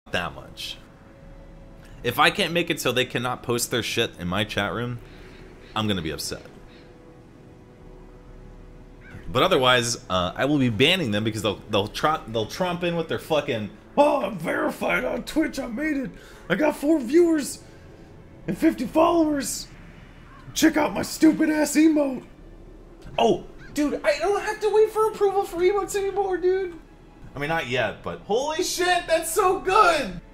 that much. If I can't make it so they cannot post their shit in my chat room, I'm gonna be upset. But otherwise, I will be banning them because they'll tromp in with their fucking, oh, I'm verified on Twitch, I made it. I got 4 viewers and 50 followers. Check out my stupid ass emote. Oh, dude, I don't have to wait for approval for emotes anymore, dude. I mean, not yet, but holy shit, that's so good.